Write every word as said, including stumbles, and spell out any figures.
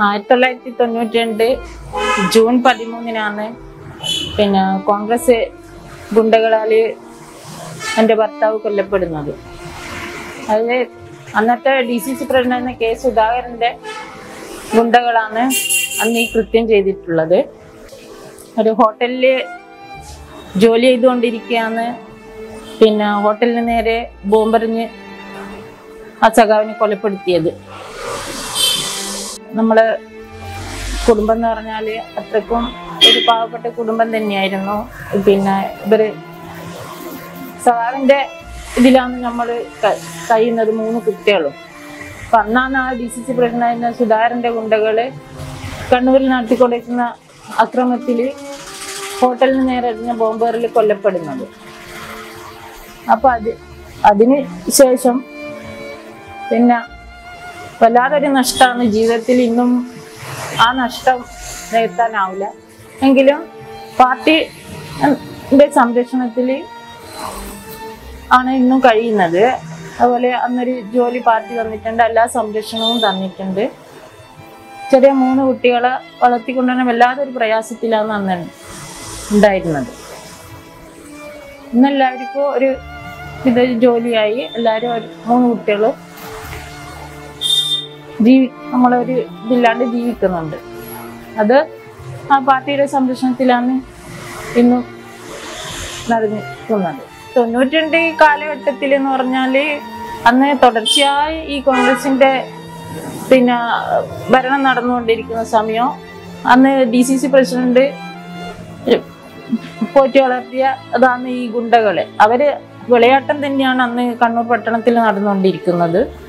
ആയിരത്തി തൊള്ളായിരത്തി തൊണ്ണൂറ്റി രണ്ട് ജൂൺ പതിമൂന്നിനാണ് പിന്നെ കോൺഗ്രസ് ഗുണ്ടകളാല് എൻ്റെ ഭർത്താവ് കൊല്ലപ്പെടുന്നത്. അതിൽ അന്നത്തെ D C C president K സുധാകരൻ്റെ ഗുണ്ടകളാണ് അന്ന് ഈ കൃത്യം ചെയ്തിട്ടുള്ളത്. ഒരു ഹോട്ടലിൽ ജോലി ചെയ്തുകൊണ്ടിരിക്കുകയാണ്. പിന്നെ ഹോട്ടലിന് നേരെ ബോംബെറിഞ്ഞ് ആ സഖാവിനെ കൊലപ്പെടുത്തിയത്. നമ്മളെ കുടുംബം എന്ന് പറഞ്ഞാൽ അത്രക്കും ഒരു പാവപ്പെട്ട കുടുംബം തന്നെയായിരുന്നു. പിന്നെ ഇവര് സഖാവിൻ്റെ ഇതിലാണ് നമ്മൾ കഴിയുന്നത്, മൂന്ന് കുട്ടികളും. അപ്പം അന്നാണ് ആ ഡി സി സി പ്രസിഡന്റ് സുധാകരൻ്റെ ഗുണ്ടകൾ കണ്ണൂരിൽ നടത്തിക്കൊണ്ടിരിക്കുന്ന അക്രമത്തിൽ ഹോട്ടലിന് നേരെ എറിഞ്ഞ ബോംബേറിൽ കൊല്ലപ്പെടുന്നത്. അപ്പം അത് അതിന് ശേഷം പിന്നെ വല്ലാതൊരു നഷ്ടമാണ്. ജീവിതത്തിൽ ഇന്നും ആ നഷ്ടം നികത്താനാവില്ല. എങ്കിലും പാർട്ടിയുടെ സംരക്ഷണത്തിൽ ആണ് ഇന്നും കഴിയുന്നത്. അതുപോലെ അന്നൊരു ജോലി പാർട്ടി തന്നിട്ടുണ്ട്, എല്ലാ സംരക്ഷണവും തന്നിട്ടുണ്ട്. ചെറിയ മൂന്ന് കുട്ടികളെ വളർത്തിക്കൊണ്ടുവരാൻ വല്ലാതൊരു പ്രയാസത്തിലാണ് അന്ന് ഉണ്ടായിരുന്നത്. ഇന്നെല്ലാവർക്കും ഒരു ഇത് ജോലിയായി, എല്ലാവരും ഒരു മൂന്ന് കുട്ടികളും ജീവി നമ്മളൊരു ഇതില്ലാണ്ട് ജീവിക്കുന്നുണ്ട്. അത് ആ പാർട്ടിയുടെ സംരക്ഷണത്തിലാണ് ഇന്നും നടന്നിരിക്കുന്നത്. തൊണ്ണൂറ്റി രണ്ട് കാലഘട്ടത്തിൽ എന്ന് പറഞ്ഞാൽ അന്ന് തുടർച്ചയായി ഈ കോൺഗ്രസിന്റെ പിന്നെ ഭരണം നടന്നുകൊണ്ടിരിക്കുന്ന സമയം അന്ന് ഡി സി സി പ്രസിഡന്റ് പോറ്റി വളർത്തിയ അതാണ് ഈ ഗുണ്ടകള്. അവര് വിളയാട്ടം തന്നെയാണ് അന്ന് കണ്ണൂർ പട്ടണത്തിൽ നടന്നുകൊണ്ടിരിക്കുന്നത്.